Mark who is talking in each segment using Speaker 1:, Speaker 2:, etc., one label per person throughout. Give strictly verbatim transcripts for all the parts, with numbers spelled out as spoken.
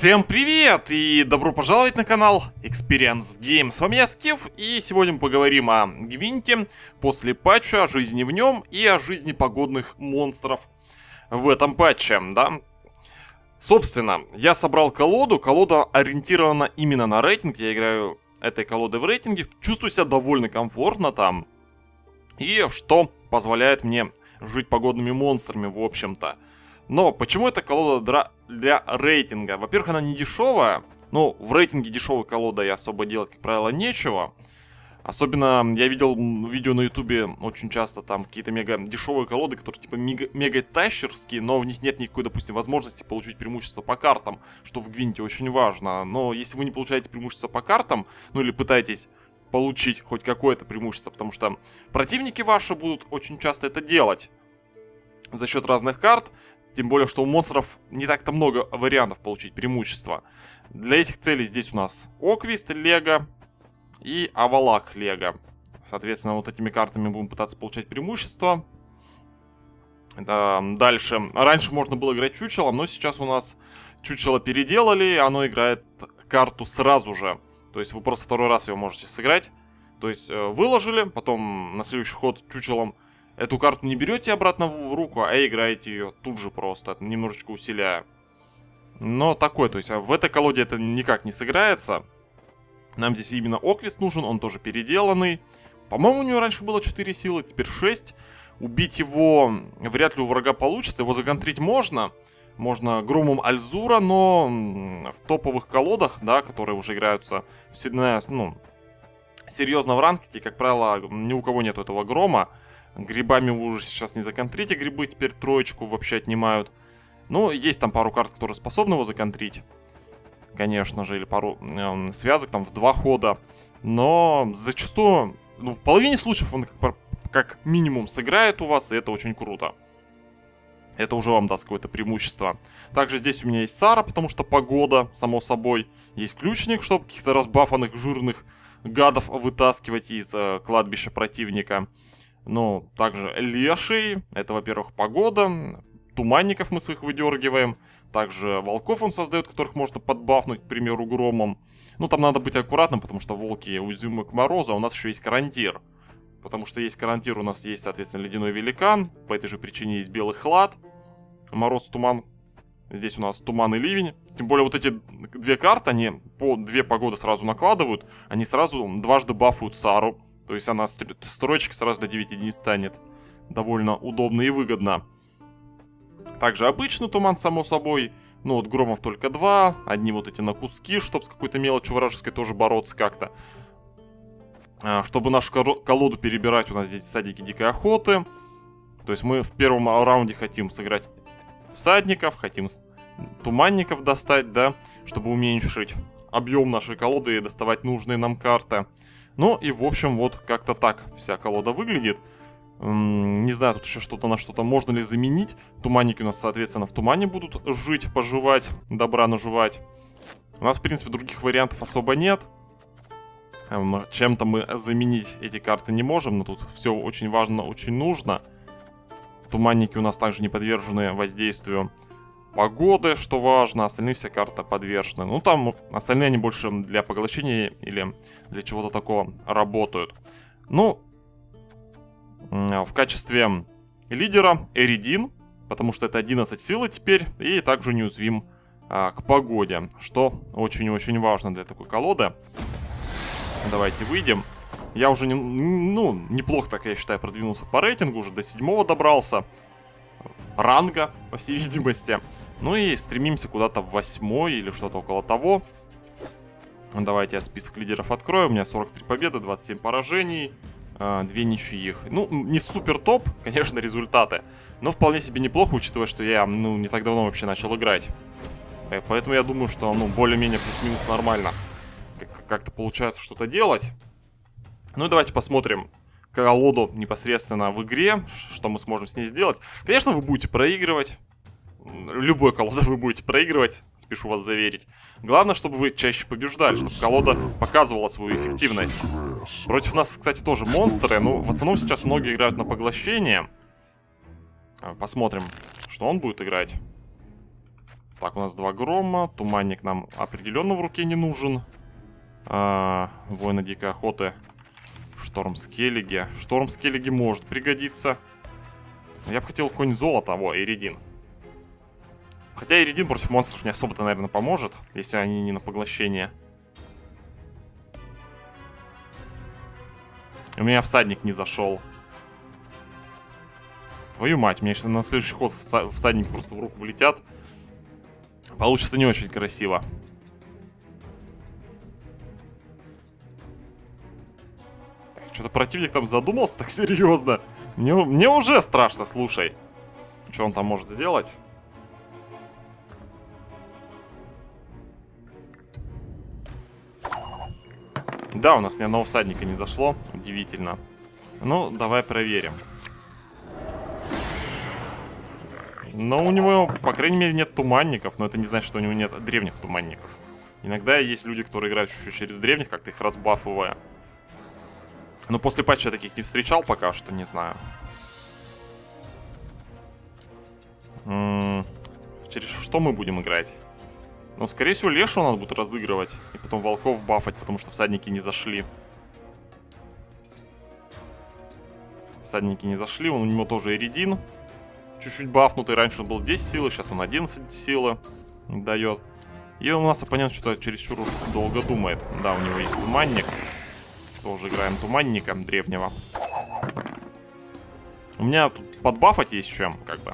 Speaker 1: Всем привет и добро пожаловать на канал Experience Game. С вами я, Скиф, и сегодня мы поговорим о Гвинте после патча, о жизни в нем и о жизни погодных монстров в этом патче, да. Собственно, я собрал колоду, колода ориентирована именно на рейтинг, я играю этой колодой в рейтинге, чувствую себя довольно комфортно там, и что позволяет мне жить погодными монстрами, в общем-то. Но почему эта колода для рейтинга? Во-первых, она не дешевая. Ну, в рейтинге дешевой колодой особо делать, как правило, нечего. Особенно я видел видео на ютубе очень часто, там какие-то мега дешевые колоды, которые типа мега, мега тащерские, но в них нет никакой, допустим, возможности получить преимущество по картам, что в Гвинте очень важно. Но если вы не получаете преимущество по картам, ну или пытаетесь получить хоть какое-то преимущество, потому что противники ваши будут очень часто это делать за счет разных карт. Тем более, что у монстров не так-то много вариантов получить преимущество. Для этих целей здесь у нас Оквист, Лего и Авалак Лего. Соответственно, вот этими картами будем пытаться получать преимущество. Дальше. Раньше можно было играть чучелом, но сейчас у нас чучело переделали, оно играет карту сразу же. То есть вы просто второй раз его можете сыграть. То есть выложили, потом на следующий ход чучелом эту карту не берете обратно в руку, а играете ее тут же просто, немножечко усиляя. Но такой, то есть в этой колоде это никак не сыграется. Нам здесь именно Оквист нужен, он тоже переделанный. По-моему, у него раньше было четыре силы, теперь шесть. Убить его вряд ли у врага получится, его законтрить можно. Можно Громом Альзура, но в топовых колодах, да, которые уже играются всегда, ну, серьезно в ранкете, как правило, ни у кого нет этого Грома. Грибами вы уже сейчас не законтрите, грибы теперь троечку вообще отнимают. Ну, есть там пару карт, которые способны его законтрить. Конечно же, или пару э, связок там в два хода. Но зачастую, ну, в половине случаев он как, как минимум сыграет у вас, и это очень круто. Это уже вам даст какое-то преимущество. Также здесь у меня есть Сара, потому что погода, само собой. Есть ключник, чтобы каких-то разбафанных жирных гадов вытаскивать из э, кладбища противника. Ну, также леший, это, во-первых, погода, туманников мы своих выдергиваем, также волков он создает, которых можно подбафнуть, к примеру, громом. Ну, там надо быть аккуратным, потому что волки уязвимы к морозу, а у нас еще есть карантир. Потому что есть карантир, у нас есть, соответственно, ледяной великан, по этой же причине есть белый хлад, мороз, туман, здесь у нас туман и ливень. Тем более вот эти две карты, они по две погоды сразу накладывают, они сразу дважды бафуют Сару. То есть она строчка сразу до девяти единиц станет. Довольно удобно и выгодно. Также обычный туман, само собой. Ну вот громов только два. Одни вот эти на куски, чтобы с какой-то мелочью вражеской тоже бороться как-то. А, чтобы нашу колоду перебирать, у нас здесь всадники дикой охоты. То есть мы в первом раунде хотим сыграть всадников, хотим туманников достать, да. Чтобы уменьшить объем нашей колоды и доставать нужные нам карты. Ну и в общем вот как-то так вся колода выглядит. М-м, не знаю, тут еще что-то на что-то можно ли заменить. Туманники у нас, соответственно, в тумане будут жить, поживать, добра наживать. У нас, в принципе, других вариантов особо нет. Эм, чем-то мы заменить эти карты не можем, но тут все очень важно, очень нужно. Туманники у нас также не подвержены воздействию погоды, что важно, остальные все карты подвержены. Ну, там остальные они больше для поглощения или для чего-то такого работают. Ну, в качестве лидера Эридин, потому что это одиннадцать силы теперь, и также неуязвим а, к погоде, что очень-очень важно для такой колоды. Давайте выйдем. Я уже, не, ну, неплохо так, я считаю, продвинулся по рейтингу, уже до седьмого добрался. Ранга, по всей видимости. Ну и стремимся куда-то в восьмой или что-то около того. Давайте я список лидеров открою. У меня сорок три победы, двадцать семь поражений, две ничьих. Ну, не супер топ, конечно, результаты. Но вполне себе неплохо, учитывая, что я, ну, не так давно вообще начал играть. Поэтому я думаю, что, ну, более-менее плюс-минус нормально как-то получается что-то делать. Ну и давайте посмотрим колоду непосредственно в игре, что мы сможем с ней сделать. Конечно, вы будете проигрывать. Любой колоду вы будете проигрывать, спешу вас заверить. Главное, чтобы вы чаще побеждали, чтобы колода показывала свою эффективность. Против нас, кстати, тоже монстры, но в основном сейчас многие играют на поглощение. Посмотрим, что он будет играть. Так, у нас два грома. Туманник нам определенно в руке не нужен. А, воины дикой охоты. Шторм Скеллиги. Шторм Скеллиги может пригодиться. Я бы хотел конь золота. Во, Иридин. Хотя Иридин против монстров не особо-то, наверное, поможет, если они не на поглощение. У меня всадник не зашел. Твою мать, мне сейчас на следующий ход всадники просто в руку влетят. Получится не очень красиво. Что-то противник там задумался так серьезно. Мне, мне уже страшно, слушай. Что он там может сделать? Да, у нас ни одного всадника не зашло. Удивительно. Ну, давай проверим. Но у него, по крайней мере, нет туманников. Но это не значит, что у него нет древних туманников. Иногда есть люди, которые играют еще через древних, как-то их разбафывая. Но после патча я таких не встречал пока что, не знаю. М-м- через что мы будем играть? Ну, скорее всего, Лешу надо будет разыгрывать. И потом волков бафать, потому что всадники не зашли. Всадники не зашли, у него тоже Иридин. Чуть-чуть бафнутый, раньше он был десять силы, сейчас он одиннадцать силы дает. И у нас оппонент что-то чересчур долго думает. Да, у него есть туманник. Тоже играем туманника древнего. У меня тут подбафать есть чем, как бы.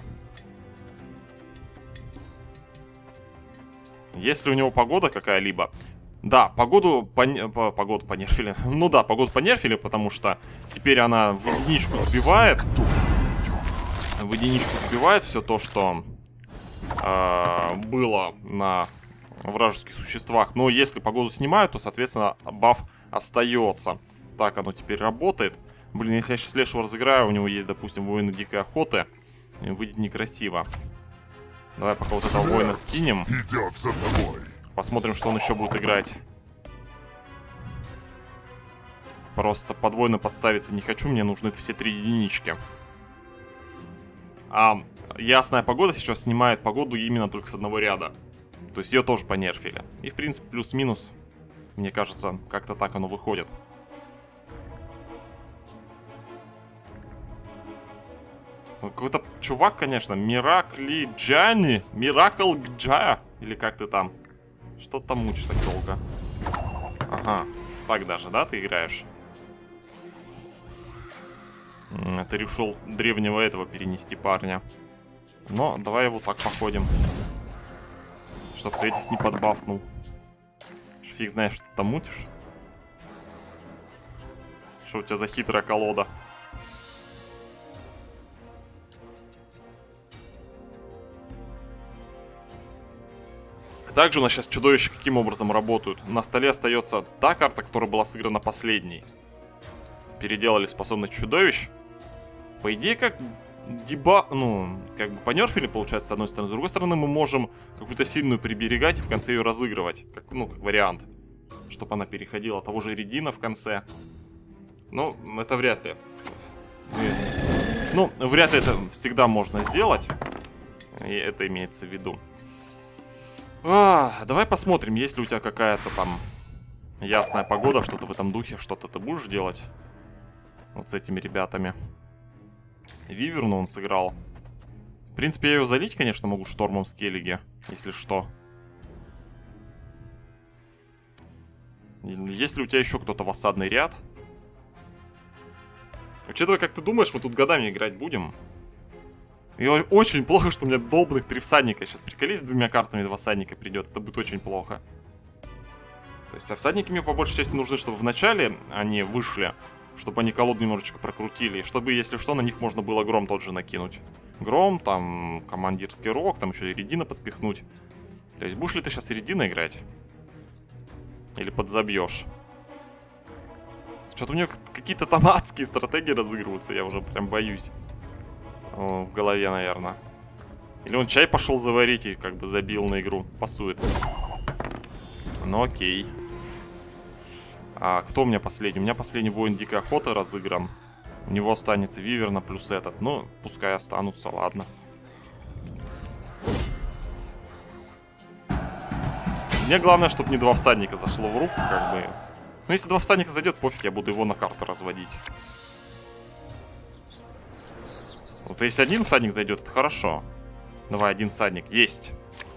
Speaker 1: Если у него погода какая-либо... Да, погоду, пон... погоду понерфили. Ну да, погоду понерфили, потому что теперь она в единичку сбивает. В единичку сбивает все то, что э, было на вражеских существах. Но если погоду снимают, то, соответственно, баф остается. Так оно теперь работает. Блин, если я сейчас Лешего разыграю, у него есть, допустим, воины дикой охоты. Выйдет некрасиво. Давай пока вот этого воина скинем. Посмотрим, что он еще будет играть. Просто под воина подставиться не хочу, мне нужны все три единички. А ясная погода сейчас снимает погоду именно только с одного ряда. То есть ее тоже понерфили. И в принципе плюс-минус, мне кажется, как-то так оно выходит. Какой-то чувак, конечно, Миракли Джани, Миракл Джа, или как ты там. Что ты там мучишь так долго? Ага, так даже, да, ты играешь? Ты решил древнего этого перенести парня. Но давай его так походим. Чтоб ты этих не подбафнул. Фиг знаешь, что ты там мутишь. Что у тебя за хитрая колода? Также у нас сейчас чудовища каким образом работают. На столе остается та карта, которая была сыграна последней. Переделали способность чудовищ. По идее, как деба... Ну, как бы понерфили, получается, с одной стороны. С другой стороны, мы можем какую-то сильную приберегать и в конце ее разыгрывать. Как, ну, как вариант. Чтобы она переходила. Того же Иридина в конце. Ну, это вряд ли. Ну, вряд ли это всегда можно сделать. И это имеется в виду. А, давай посмотрим, есть ли у тебя какая-то там ясная погода, что-то в этом духе, что-то ты будешь делать вот с этими ребятами. Виверну он сыграл. В принципе, я ее залить, конечно, могу штормом Скеллиги, если что. Есть ли у тебя еще кто-то в осадный ряд? Учитывая, как ты думаешь, мы тут годами играть будем. И очень плохо, что у меня долбанных три всадника. Сейчас приколись, с двумя картами два всадника придет. Это будет очень плохо. То есть, а всадники мне по большей части нужны, чтобы вначале они вышли. Чтобы они колоду немножечко прокрутили. И чтобы, если что, на них можно было гром тот же накинуть. Гром, там, командирский рог, там еще Иридина подпихнуть. То есть, будешь ли ты сейчас Иридина играть? Или подзабьешь? Что-то у него какие-то там адские стратегии разыгрываются. Я уже прям боюсь. В голове, наверное. Или он чай пошел заварить и как бы забил на игру. Пасует. Ну окей. А кто у меня последний? У меня последний воин дикой охоты разыгран. У него останется Виверна плюс этот. Ну, пускай останутся, ладно. Мне главное, чтобы не два всадника зашло в руку, как бы. Ну, если два всадника зайдет, пофиг, я буду его на карту разводить. Вот если один всадник зайдет, это хорошо. Давай, один всадник. Есть.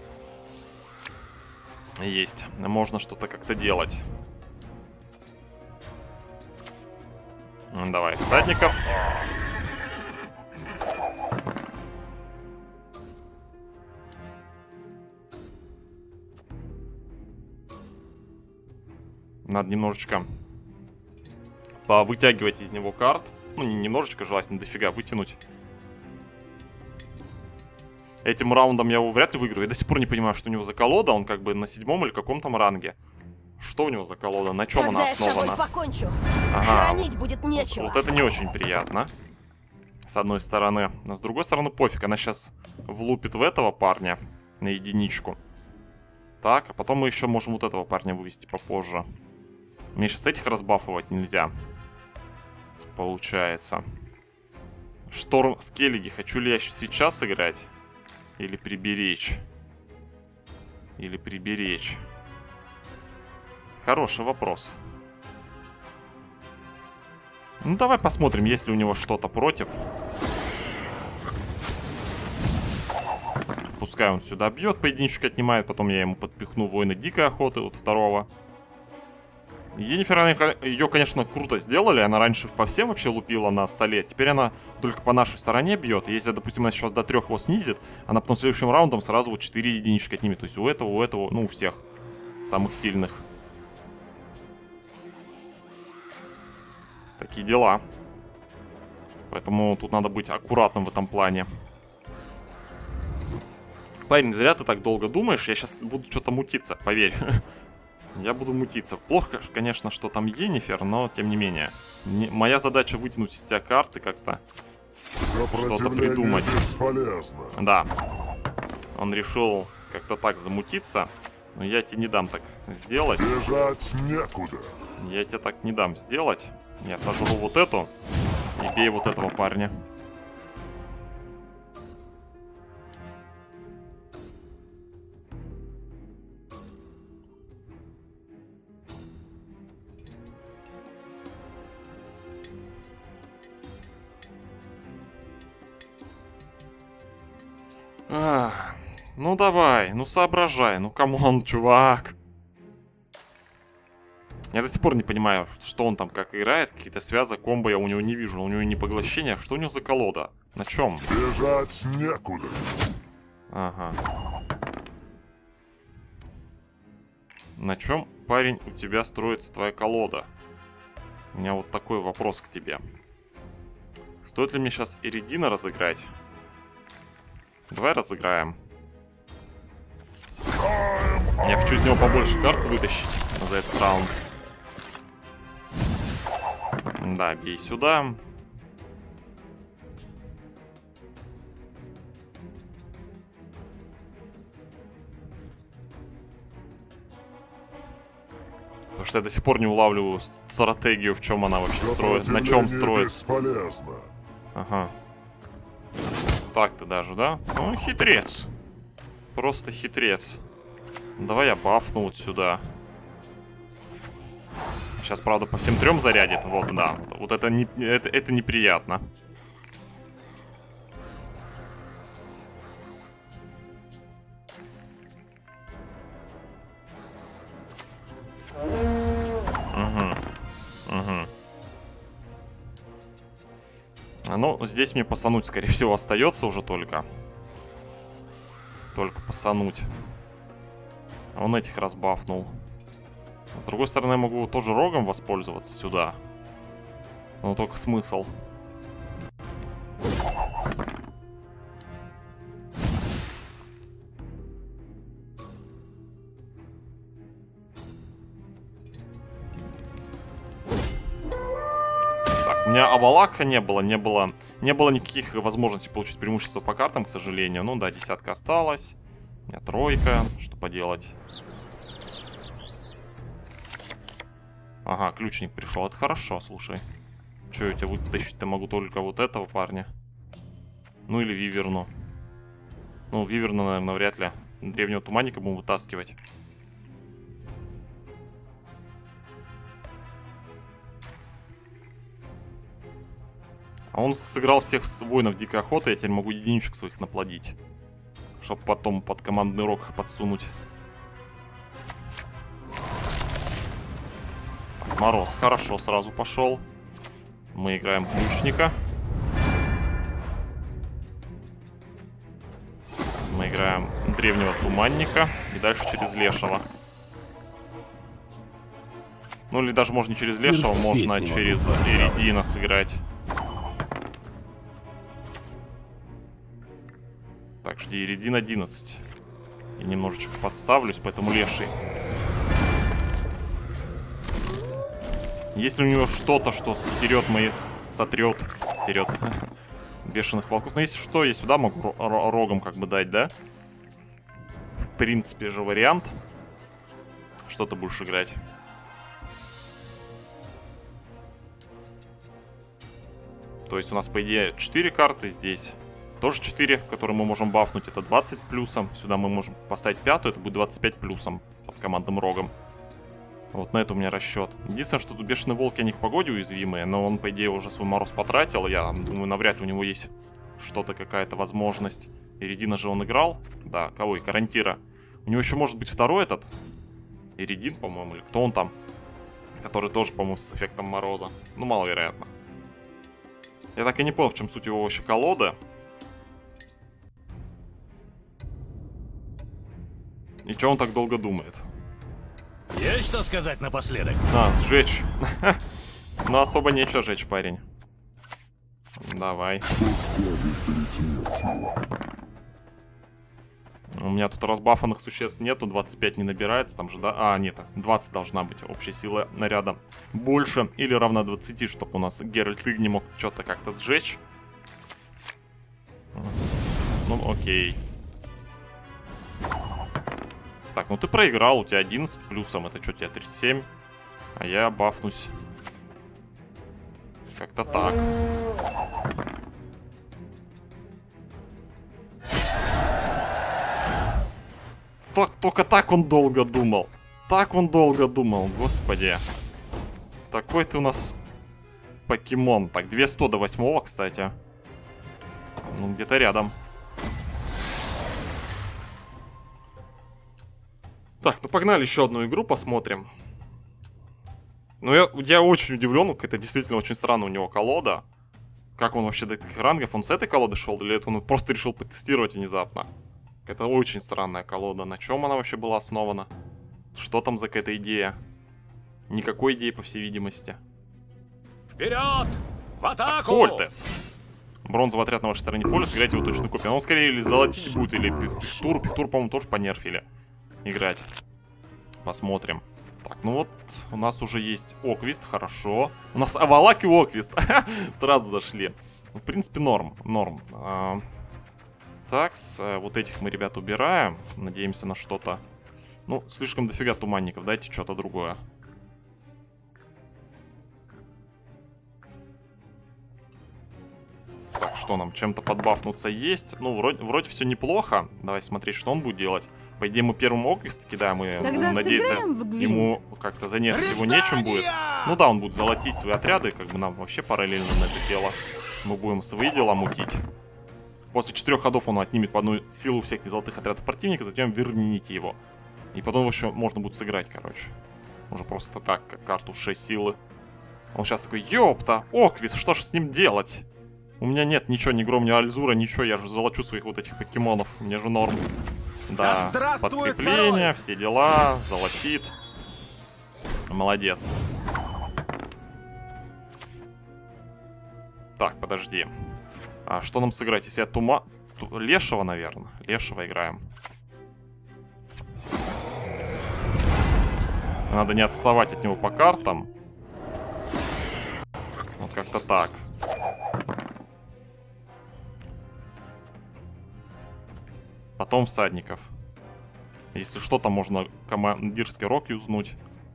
Speaker 1: Есть. Можно что-то как-то делать. Давай, всадников. Надо немножечко повытягивать из него карт. Ну, не немножечко, желательно дофига вытянуть. Этим раундом я его вряд ли выиграю. Я до сих пор не понимаю, что у него за колода. Он как бы на седьмом или каком там ранге. Что у него за колода? На чем она основана? Ага.
Speaker 2: Хранить будет нечего.
Speaker 1: Вот это не очень приятно. С одной стороны. А с другой стороны, пофиг. Она сейчас влупит в этого парня на единичку. Так, а потом мы еще можем вот этого парня вывести попозже. Мне сейчас этих разбафовать нельзя. Получается. Шторм Скеллиги. Хочу ли я сейчас играть? Или приберечь? Или приберечь? Хороший вопрос. Ну, давай посмотрим, есть ли у него что-то против. Пускай он сюда бьет, по единичке отнимает. Потом я ему подпихну воина дикой охоты, вот второго. Енифер, ее, конечно, круто сделали. Она раньше по всем вообще лупила на столе. Теперь она только по нашей стороне бьет. Если, допустим, она сейчас до трех его снизит, она потом следующим раундом сразу вот четыре единички отнимет. То есть у этого, у этого, ну, у всех самых сильных. Такие дела. Поэтому тут надо быть аккуратным в этом плане. Парень, зря ты так долго думаешь. Я сейчас буду что-то мутиться, поверь. Я буду мутиться. Плохо, конечно, что там Енифер, но тем не менее. Не, моя задача вытянуть из тебя карты как-то. Что-то придумать.
Speaker 3: Бесполезно.
Speaker 1: Да. Он решил как-то так замутиться. Но я тебе не дам так сделать.
Speaker 3: Бежать некуда.
Speaker 1: Я тебе так не дам сделать. Я сожру вот эту и бей вот этого парня. Ах, ну давай, ну соображай, ну камон, чувак. Я до сих пор не понимаю, что он там как играет, какие-то связы, комбо я у него не вижу, у него не поглощение, что у него за колода? На чем?
Speaker 3: Бежать некуда.
Speaker 1: Ага. На чем, парень, у тебя строится твоя колода? У меня вот такой вопрос к тебе. Стоит ли мне сейчас Эридина разыграть? Давай разыграем. Я хочу из него побольше карт вытащить за этот раунд. Да, бей сюда. Потому что я до сих пор не улавливаю стратегию, в чем она вообще строит, на чем строится.
Speaker 3: Бесполезно.
Speaker 1: Ага. Так-то даже, да? Ну, хитрец. Просто хитрец. Давай я бафну вот сюда. Сейчас, правда, по всем трем зарядит. Вот, да. Вот это, не, это, это неприятно. Угу. Угу. Ну, здесь мне пасануть, скорее всего, остается уже только. Только пасануть. Он этих разбафнул. С другой стороны, я могу тоже рогом воспользоваться сюда. Но только смысл. Так, у меня Авалака не было, не было, не было никаких возможностей получить преимущество по картам, к сожалению. Ну да, десятка осталась. У меня тройка, что поделать. Ага, ключник пришел. Это хорошо, слушай. Че, я тебя вытащить-то могу только вот этого парня. Ну или Виверну. Ну, Виверну, наверное, вряд ли. Древнего туманника будем вытаскивать. А он сыграл всех воинов дикой охоты, я теперь могу единичек своих наплодить. Чтоб потом под командный рог их подсунуть. Так, Мороз хорошо сразу пошел. Мы играем ключника. Мы играем древнего туманника. И дальше через лешего. Ну или даже можно не через лешего, можно через Эридина сыграть. Так, жди, Эридин одиннадцать. Я немножечко подставлюсь, поэтому леший. Есть ли у него что-то, что стерет моих... Сотрет. Стерет. Бешеных волков. Но если что, я сюда могу рогом как бы дать, да? В принципе же вариант. Что ты будешь играть? То есть у нас, по идее, четыре карты здесь. Тоже четыре, которые мы можем бафнуть. Это двадцать плюсом. Сюда мы можем поставить пятую. Это будет двадцать пять плюсом под командным рогом. Вот на это у меня расчет. Единственное, что тут бешеные волки, они к погоде уязвимые. Но он, по идее, уже свой мороз потратил. Я думаю, навряд ли у него есть что-то, какая-то возможность. Эридина же он играл. Да, кого? И Карантира. У него еще может быть второй этот. Эридин, по-моему, или кто он там? Который тоже, по-моему, с эффектом мороза. Ну, маловероятно. Я так и не понял, в чем суть его вообще колоды. И что он так долго думает?
Speaker 2: Есть что сказать напоследок?
Speaker 1: А, сжечь. Ну, особо нечего жечь, парень. Давай. У меня тут разбафанных существ нету, двадцать пять не набирается, там же, да? А, нет, двадцать должна быть общая сила наряда. Больше или равна двадцати, чтобы у нас Геральт не мог что-то как-то сжечь. Ну, окей. Так, ну ты проиграл, у тебя одиннадцать плюсом, это что, у тебя тридцать семь? А я бафнусь. Как-то так. Только, только так он долго думал. Так он долго думал, господи. Такой ты у нас покемон. Так, две сто до восьмого, кстати. Ну, где-то рядом. Так, ну погнали еще одну игру посмотрим. Ну, я, я очень удивлен, это действительно очень странно у него колода. Как он вообще до этих рангов? Он с этой колоды шел или это он просто решил потестировать внезапно? Это очень странная колода. На чем она вообще была основана? Что там за какая-то идея? Никакой идеи, по всей видимости.
Speaker 2: Вперед! В атаку!
Speaker 1: Фольтес. Бронзовый отряд на вашей стороне поля, сыграйте его точную копию. Он скорее или золотить будет, или Пихтур. Пихтур, по-моему, тоже понерфили. Играть. Посмотрим. Так, ну вот, у нас уже есть Оквист, хорошо. У нас Авалак и Оквист. Сразу зашли. В принципе, норм, норм. А, так, вот этих мы, ребят, убираем. Надеемся на что-то. Ну, слишком дофига туманников, дайте что-то другое. Так, что нам, чем-то подбафнуться есть? Ну, вроде, вроде все неплохо. Давай смотреть, что он будет делать. По идее, мы первым Оквист кидаем, и
Speaker 4: Тогда
Speaker 1: надеяться,
Speaker 4: в
Speaker 1: ему как-то занервить его нечем будет. Ну да, он будет золотить свои отряды, как бы нам вообще параллельно на это дело. Мы будем свои дела мутить. После четырех ходов он отнимет по одной силу у всех золотых отрядов противника, затем верните его. И потом еще можно будет сыграть, короче. Уже просто так, как карту шесть силы. Он сейчас такой, ёпта, Оквист, что ж с ним делать? У меня нет ничего, ни Гром, ни Альзура, ничего, я же золочу своих вот этих покемонов, мне же норм. Да, подкрепление, все дела, золотит. Молодец. Так, подожди. А что нам сыграть? Если я тума... Ту... Лешего, наверное. Лешего играем. Надо не отставать от него по картам. Вот как-то так. Потом всадников. Если что, там можно командирский рог юзнуть.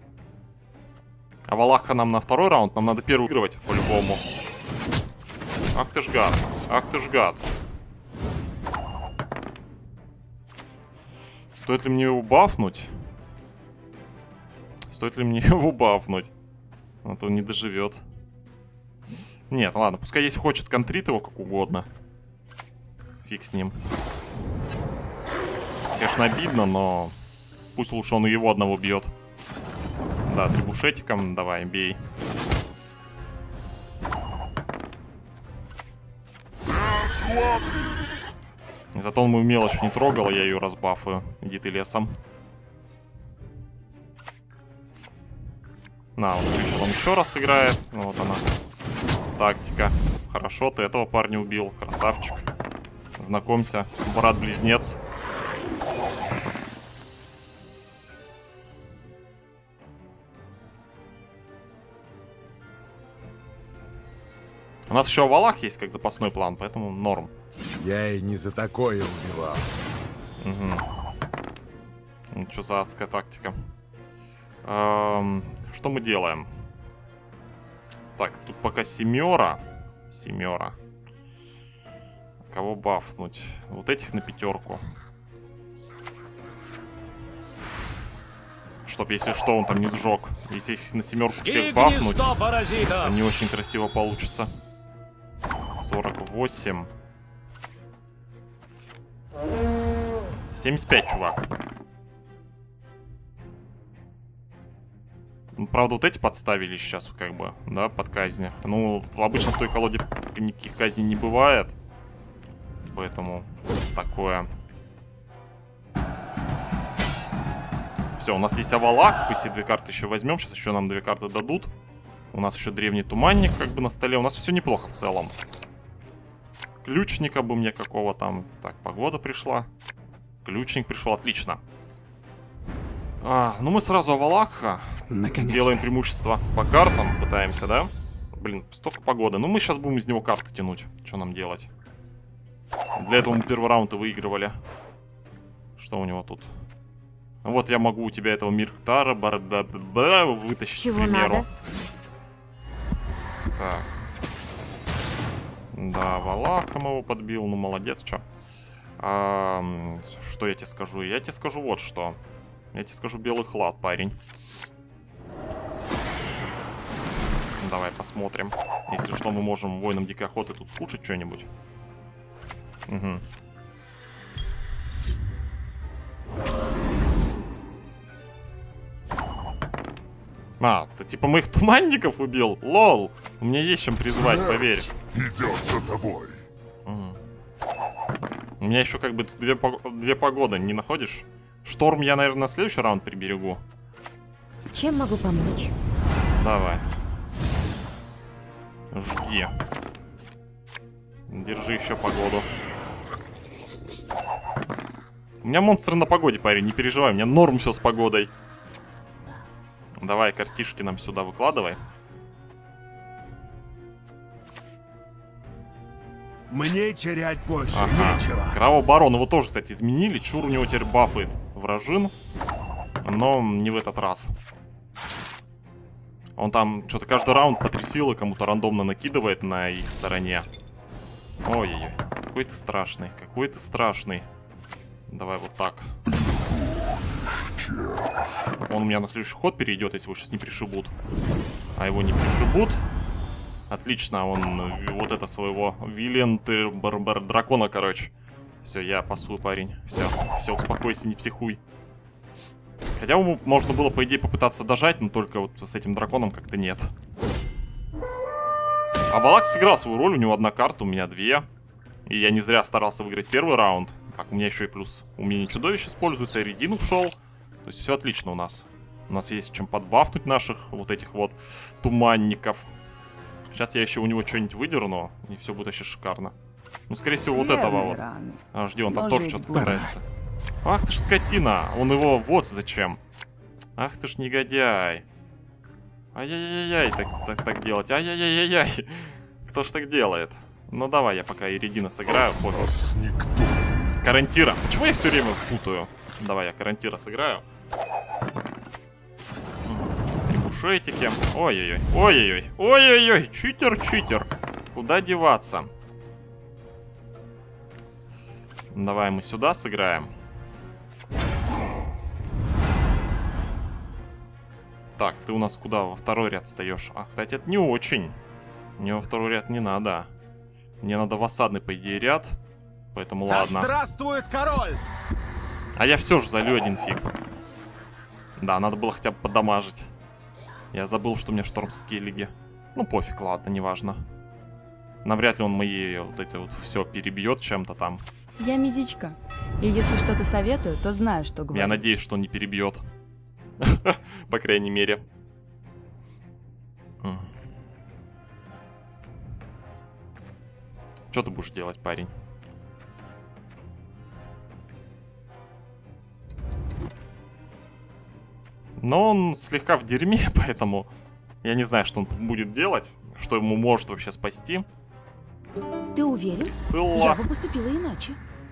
Speaker 1: А Валаха нам на второй раунд. Нам надо первый выигрывать по-любому. Ах ты ж гад. Ах ты ж гад. Стоит ли мне его бафнуть? Стоит ли мне его бафнуть? А то он не доживет. Нет, ладно, пускай если хочет контрит его как угодно. Фиг с ним. Конечно, обидно, но пусть лучше он и его одного бьет. Да, трибушетиком давай, бей. Зато он мою мелочь не трогал, я ее разбафаю. Иди ты лесом. На, вот решил, он еще раз играет. Вот она. Тактика. Хорошо, ты этого парня убил. Красавчик. Знакомься, брат-близнец. У нас еще Валах есть как запасной план, поэтому норм.
Speaker 4: Я и не за такое убивал.
Speaker 1: Угу. Ну, что за адская тактика? Эм, что мы делаем? Так, тут пока семера. Семера. Кого бафнуть? Вот этих на пятерку. Чтоб, если что, он там не сжег. Если их на семерку всех бафнуть, то не очень красиво получится. сорок восемь. семьдесят пять, чувак. Ну, правда, вот эти подставили сейчас, как бы, да, под казни. Ну, обычно в той колоде никаких казней не бывает. Поэтому такое. Все, у нас есть Авалак. Если две карты еще возьмем, сейчас еще нам две карты дадут. У нас еще древний туманник как бы на столе. У нас все неплохо в целом. Ключника бы мне какого там. Так, погода пришла. Ключник пришел, отлично. А, ну мы сразу Авалака делаем преимущество по картам. Пытаемся, да? Блин, столько погоды. Ну мы сейчас будем из него карты тянуть. Что нам делать? Для этого мы первый раунд и выигрывали. Что у него тут? Вот я могу у тебя этого Мирктара вытащить,
Speaker 5: чего
Speaker 1: к примеру.
Speaker 5: надо?
Speaker 1: Так. Да, Валахом его подбил. Ну, молодец, чё. А, что я тебе скажу? Я тебе скажу вот что. Я тебе скажу белый хлад, парень. Давай посмотрим. Если что, мы можем воинам дикой охоты тут скушать что-нибудь. Угу. А, ты типа моих туманников убил? Лол! У меня есть чем призвать, поверь.
Speaker 3: Идет за тобой.
Speaker 1: Угу. У меня еще как бы тут две, две погоды, не находишь? Шторм я, наверное, на следующий раунд приберегу.
Speaker 5: Чем могу помочь?
Speaker 1: Давай. Жги. Держи еще погоду. У меня монстры на погоде, парень, не переживай. У меня норм все с погодой. Давай, картишки нам сюда выкладывай.
Speaker 4: Мне терять больше
Speaker 1: Ага.
Speaker 4: нечего.
Speaker 1: Кровавого барона его тоже, кстати, изменили. Чур у него теперь бафает вражин. Но не в этот раз. Он там что-то каждый раунд по три силы кому-то рандомно накидывает на их стороне. Ой-ой-ой. Какой ты страшный. Какой ты страшный. Давай вот так. Он у меня на следующий ход перейдет, если его сейчас не пришибут. А его не пришибут. Отлично, он вот это своего Виллианты Барбар дракона, короче. Все, я пасую, парень. Все, все, успокойся, не психуй. Хотя ему можно было, по идее, попытаться дожать, но только вот с этим драконом как-то нет. А Валак сыграл свою роль, у него одна карта, у меня две. И я не зря старался выиграть первый раунд. Так, у меня еще и плюс умение чудовищ используется, Редин ушел. То есть все отлично у нас. У нас есть чем подбафнуть наших вот этих вот туманников. Сейчас я еще у него что-нибудь выдерну, и все будет вообще шикарно. Ну, скорее всего, вот этого вот. А, жди, он там тоже что-то пытается. Ах ты ж скотина! Он его вот зачем. Ах ты ж негодяй. Ай-яй-яй-яй, так, так, так делать. Ай-яй-яй-яй-яй. Кто ж так делает? Ну давай, я пока Иридина сыграю.
Speaker 3: Нас никто.
Speaker 1: Карантира. Почему я все время путаю? Давай, я Карантира сыграю. Трибушетики. Ой-ой-ой. Ой-ой-ой. Ой-ой-ой. Читер-читер. Куда деваться? Давай мы сюда сыграем. Так, ты у нас куда? Во второй ряд встаешь. А, кстати, это не очень. Мне во второй ряд не надо. Мне надо в осадный, по идее, ряд. Поэтому
Speaker 4: Да
Speaker 1: ладно.
Speaker 4: здравствует король!
Speaker 1: А я все же залью один фиг. Да, надо было хотя бы подамажить. Я забыл, что у меня штормскиллиги. Ну пофиг, ладно, неважно. Навряд ли он мои вот эти вот все перебьет чем-то там.
Speaker 6: Я медичка. И если что-то советую, то знаю, что говорю.
Speaker 1: Я надеюсь, что он не перебьет. По крайней мере. Что ты будешь делать, парень? Но он слегка в дерьме, поэтому я не знаю, что он будет делать, что ему может вообще спасти.
Speaker 5: Ты уверен?
Speaker 1: Сцилла.
Speaker 5: Я бы поступила иначе.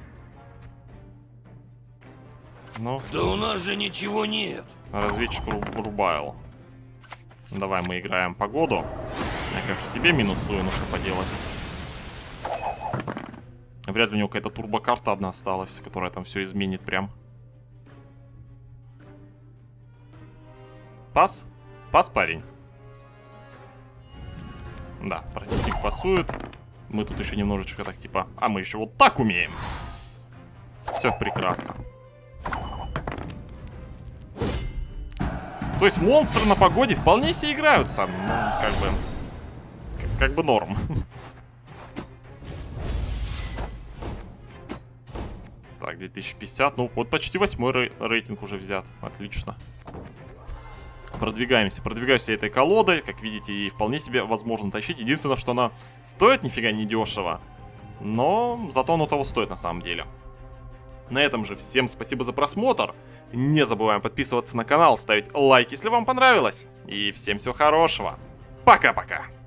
Speaker 1: Ну,
Speaker 2: Да у нас же ничего нет.
Speaker 1: разведчик Ру- Рубайл. Давай мы играем погоду. Я, конечно, себе минусую, но что поделать. Вряд ли у него какая-то турбокарта одна осталась, которая там все изменит прям. Пас? Пас, парень? Да, противник пасует. Мы тут еще немножечко так типа... А мы еще вот так умеем. Все прекрасно. То есть монстры на погоде вполне себе играются. Ну, как бы... Как, как бы норм. Так, две тысячи пятьдесят. Ну, вот почти восьмой рей рейтинг уже взят. Отлично. Продвигаемся. Продвигаюсь я этой колодой. Как видите, ей вполне себе возможно тащить. Единственное, что она стоит нифига не дешево. Но зато оно того стоит на самом деле. На этом же всем спасибо за просмотр. Не забываем подписываться на канал, ставить лайк, если вам понравилось. И всем всего хорошего. Пока-пока.